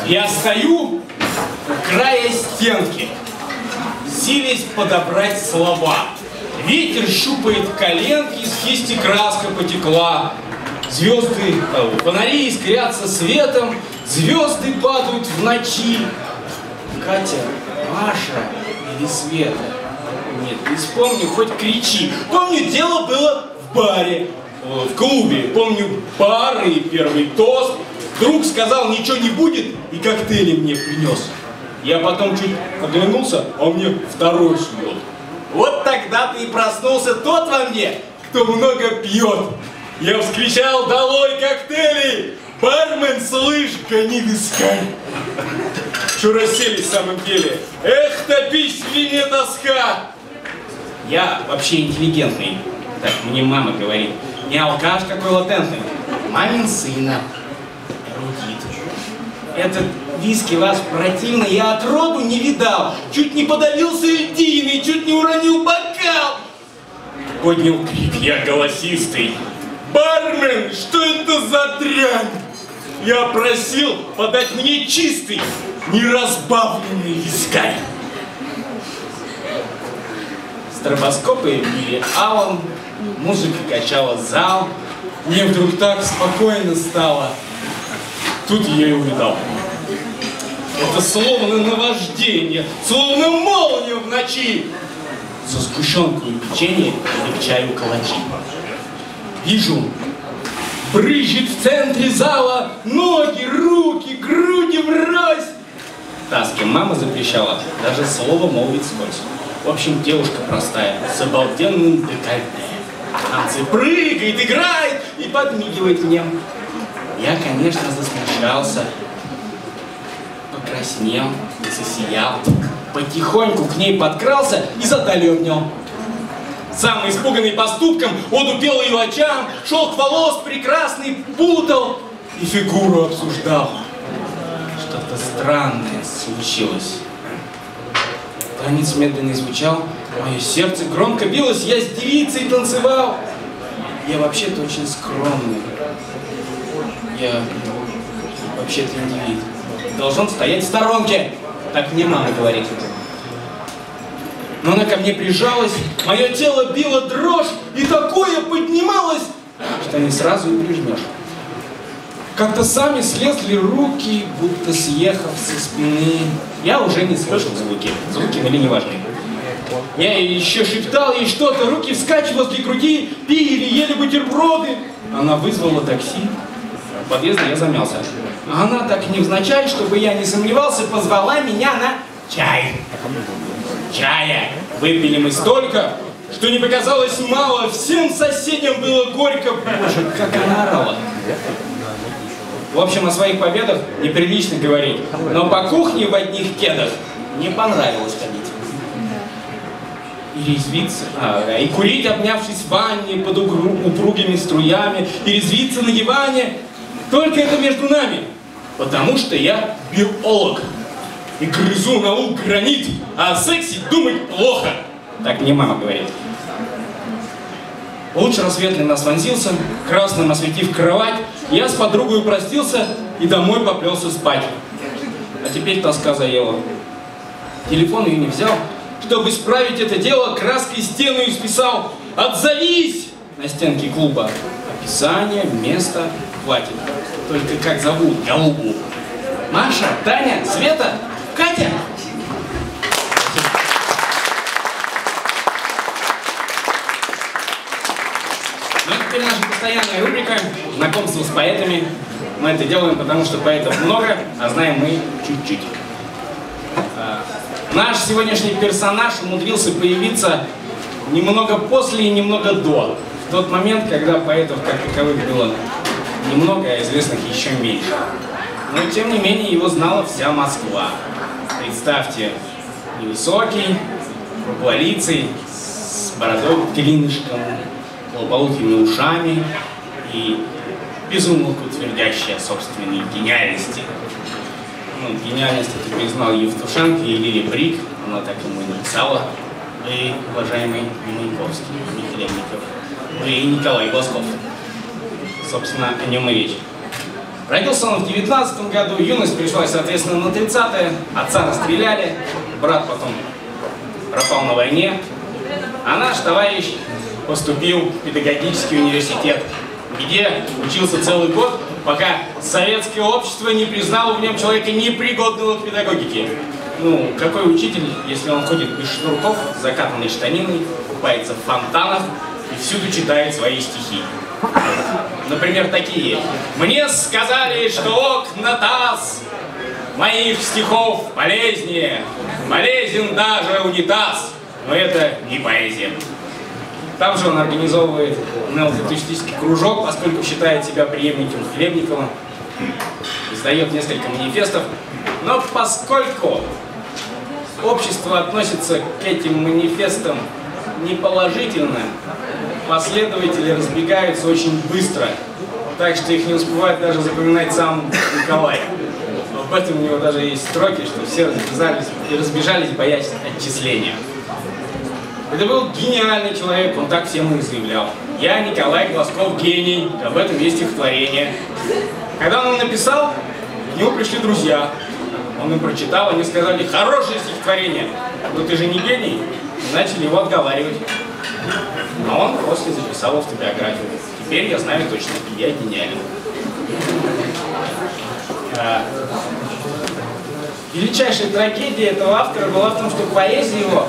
Я стою у края стенки, силясь подобрать слова. Ветер щупает коленки, с кисти краска потекла. Звезды, фонари искрятся светом, звезды падают в ночи. Катя, Маша или Света? Нет, не вспомню, хоть кричи. Помню, дело было в баре, в клубе. Помню, бар и первый тост. Друг сказал, ничего не будет, и коктейли мне принес. Я потом чуть оглянулся, а мне второй шьет. Вот тогда-то и проснулся тот во мне, кто много пьет. Я вскричал: долой коктейли! Бармен, слышь, гони вискарь! Что расселись в самом деле? Эх, топись в вине тоска! Я вообще интеллигентный, так мне мама говорит. Не алкаш какой латентный, мамин сына. Эрудит. Этот виски ваш противный я от роду не видал. Чуть не подавился льдиной, чуть не уронил бокал. Поднял крик я голосистый: бармен, что это за дрянь? Я просил подать мне чистый, неразбавленный вискарь. Стробоскопы били алом, музыка качала зал. Мне вдруг так спокойно стало. Тут я и увидал. Это словно наваждение, словно молния в ночи. За сгущенку и печенье или к чаю калачи. Вижу, брызжет в центре зала ноги, руки, груди врозь. Та, с кем мама запрещала даже слово молвить сквозь. В общем, девушка простая, с обалденным декольте. Танцы прыгает, играет и подмигивает мне. Я, конечно, засмущался, покраснел, засиял, потихоньку к ней подкрался и за талию обнял. Сам испуганный поступком, он упел ее очам, шелк волос прекрасный путал и фигуру обсуждал. Что-то странное случилось. Танец медленно звучал, мое сердце громко билось, я с девицей танцевал. Я вообще-то очень скромный. Я вообще-то индивид. Должен стоять в сторонке, так мне мама говорит. Но она ко мне прижалась, мое тело било дрожь, и такое поднималось, что не сразу и прижмешь. Как-то сами слезли руки, будто съехав со спины. Я уже не слышал звуки, звуки были неважны. Я еще шептал ей что-то, руки вскачь возле груди, пили, ели бутерброды. Она вызвала такси. В подъезде я замялся. А она так невзначай, чтобы я не сомневался, позвала меня на чай. Чая выпили мы столько, что не показалось мало. Всем соседям было горько. Боже, как она орала. В общем, о своих победах неприлично говорить. Но по кухне в одних кедах мне понравилось ходить. И резвиться, и курить, обнявшись в ванне под упругими струями, и резвиться на диване. Только это между нами, потому что я биолог. И грызу наук гранит, а о сексе думать плохо. Так мне мама говорит. Луч рассветный нас вонзился, красным осветив кровать. Я с подругой простился и домой поплелся спать. А теперь тоска заела. Телефон ее не взял. Чтобы исправить это дело, краской стену исписал. Отзовись! На стенке клуба. Описание, место, хватит. Только как зовут голубу? Маша, Таня, Света, Катя? Ну, теперь наша постоянная рубрика «Знакомство с поэтами». Мы это делаем, потому что поэтов много, а знаем мы чуть-чуть. Наш сегодняшний персонаж умудрился появиться немного после и немного до. В тот момент, когда поэтов как таковых было немного, а известных еще меньше. Но тем не менее его знала вся Москва. Представьте, невысокий, круглолицый, с бородой клинышком, лопоухими ушами и безумолку твердящий о собственной гениальности. Ну, гениальность это признал Евтушенко и Лили Брик, она так ему и написала. Вы, уважаемый Маяковский, Михалевников, вы Николай Глазков. Собственно, о нем и речь. Родился он в 19 году, юность пришлась, соответственно, на 30-е. Отца расстреляли, брат потом пропал на войне. А наш товарищ поступил в педагогический университет, где учился целый год, пока советское общество не признало в нем человека непригодного к педагогике. Ну, какой учитель, если он ходит без шнурков, закатанной штаниной, купается в фонтанах и всюду читает свои стихи. Например, такие. «Мне сказали, что окна таз моих стихов полезнее, полезен даже унитаз». Но это не поэзия. Там же он организовывает неофутуристический кружок, поскольку считает себя преемником Хлебникова, издает несколько манифестов. Но поскольку общество относится к этим манифестам неположительно, последователи разбегаются очень быстро, так что их не успевает даже запоминать сам Николай. Об этом у него даже есть строки, что все разбежались, боясь отчисления. Это был гениальный человек, он так всем и заявлял. «Я, Николай Глазков, гений», об этом есть стихотворение. Когда он написал, к нему пришли друзья. Он им прочитал, они сказали: «Хорошее стихотворение, но ты же не гений», и начали его отговаривать. А он после записал автобиографию. «Теперь я знаю точно, я гениален». Величайшая трагедия этого автора была в том, что поэзия его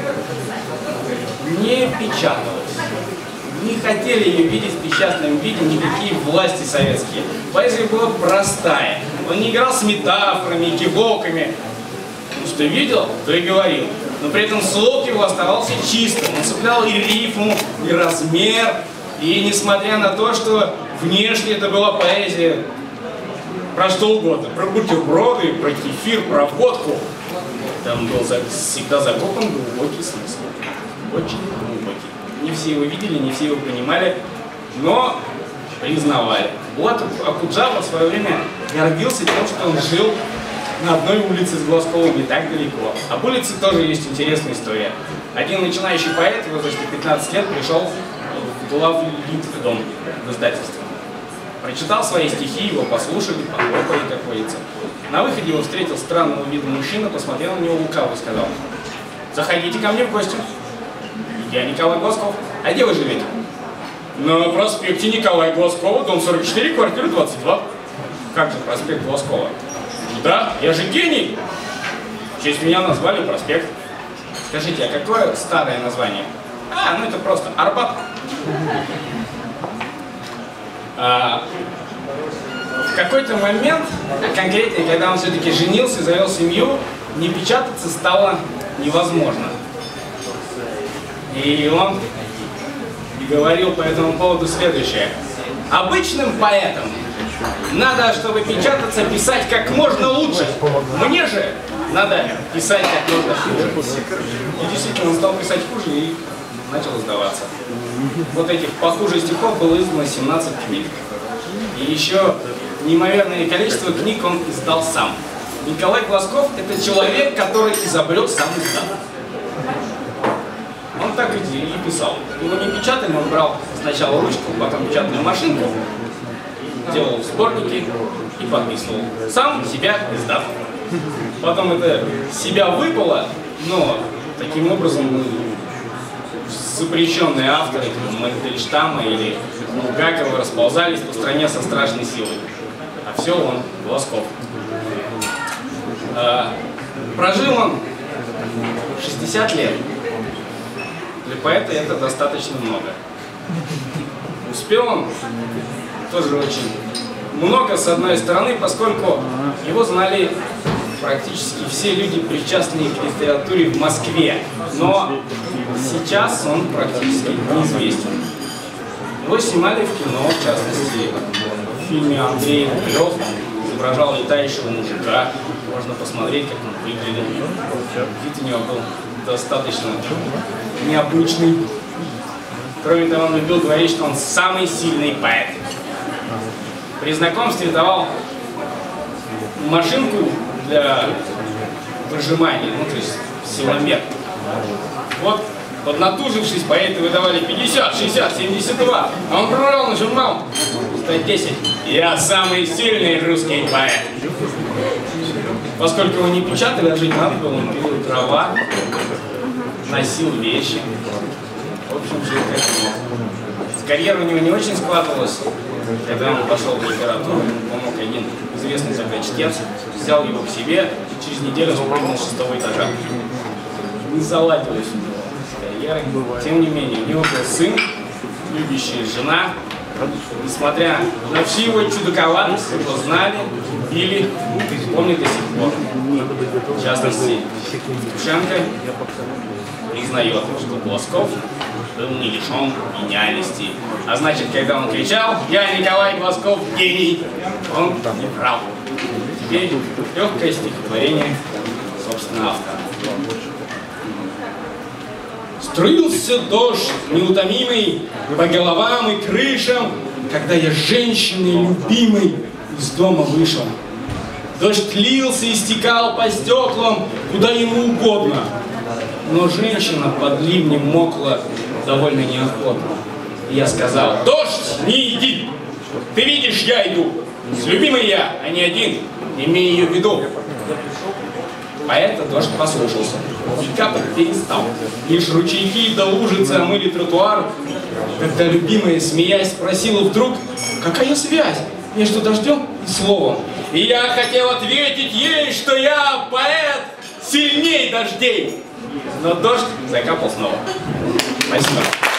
не печаталась. Не хотели ее видеть в печатном виде никакие власти советские. Поэзия была простая. Он не играл с метафорами, кивоками. Ну, что видел, то и говорил. Но при этом слог его оставался чистым. Он цеплял и рифму, и размер. И несмотря на то, что внешне это была поэзия про что угодно. Про бутерброды, про кефир, про водку. Там был всегда закопан глубокий смысл. Очень глубокий. Не все его видели, не все его понимали, но признавали. Булат Акуджава в свое время гордился тем, что он жил на одной улице с Глазковым, не так далеко. Об улице тоже есть интересная история. Один начинающий поэт в возрасте 15 лет пришел в главлитдом в издательство. Прочитал свои стихи, его послушали, похлопали, как водится. На выходе его встретил странного вида мужчина, посмотрел на него лукаво и сказал: «Заходите ко мне в гости. Я Николай Глазков. А где вы живете?» «На проспекте Николая Глазкова, дом 44, квартира 22. «Как же проспект Глазкова?» «Да, я же гений. В честь меня назвали проспект». «Скажите, а какое старое название?» Ну это просто Арбат». В какой-то момент, конкретно, когда он все-таки женился, завел семью, не печататься стало невозможно. И он говорил по этому поводу следующее: «Обычным поэтам надо, чтобы печататься, писать как можно лучше. Мне же надо писать как можно хуже». И действительно, он стал писать хуже и начал сдаваться. Вот этих похуже стихов было издано 17 книг. И еще неимоверное количество книг он издал сам. Николай Глазков — это человек, который изобрел сам издат. Он так и писал. Его не печатали, он брал сначала ручку, потом печатную машинку, делал сборники и подписывал. Сам себя издал. Потом это себя выпало, но таким образом запрещенные авторы, Мандельштама или Булгакова, расползались по стране со страшной силой. А все он, Глазков. Прожил он 60 лет. Для поэта это достаточно много. Успел он тоже очень много, с одной стороны, поскольку его знали практически все люди, причастные к литературе в Москве. Но сейчас он практически неизвестен. Его снимали в кино, в частности, в фильме Андрей Гулев. Изображал летающего мужика. Можно посмотреть, как он выглядит. Вид у него был достаточно необычный. Кроме того, он любил говорить, что он самый сильный поэт. При знакомстве давал машинку для выжимания, ну то есть силомер. Вот, поднатужившись, поэты выдавали 50, 60, 72, а он прорал, нажимал 110. Я самый сильный русский поэт. Поскольку его не печатали, жить надо было, он пил дрова, носил вещи. В общем, жил как мог. Карьера у него не очень складывалась. Когда он пошел в литературу, ему помог один известный тогда чтец, взял его к себе и через неделю спрыгнул с 6-го этажа. Не заладилась у него карьера. Тем не менее, у него был сын, любящая жена. Несмотря на всю его чудаковатость, его знали, любили, помнят до сих пор. В частности, Евтушенко признает, что Глазков был не лишен гениальности. А значит, когда он кричал: «Я Николай Глазков, гений!», он не прав. Теперь легкое стихотворение, собственно, автора. Струился дождь неутомимый по головам и крышам, когда я женщиной любимой из дома вышел. Дождь лился и стекал по стеклам, куда ему угодно. Но женщина под ливнем мокла довольно неохотно. И я сказал: «Дождь, не иди! Ты видишь, я иду. С любимой я, а не один. Имей ее в виду». Поэта дождь послушался. И капать перестал. Лишь ручейки да лужицы омыли тротуар, когда любимая, смеясь, спросила вдруг: «Какая связь между дождем и словом?» И я хотел ответить ей, что я поэт сильней дождей. Но дождь закапал снова. Спасибо.